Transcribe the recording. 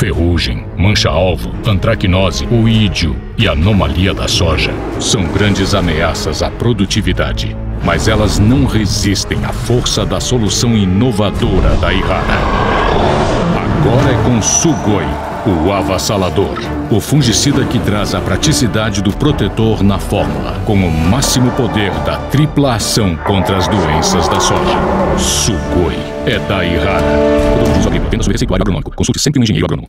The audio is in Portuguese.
Ferrugem, mancha-alvo, antracnose, oídio e anomalia da soja são grandes ameaças à produtividade, mas elas não resistem à força da solução inovadora da Yara. Agora é com Sugoi, o avassalador, o fungicida que traz a praticidade do protetor na fórmula, com o máximo poder da tripla ação contra as doenças da soja. Sugoi é da Yara. Produtos agrícolas, apenas sob receituário agronômico. Consulte sempre um engenheiro agrônomo.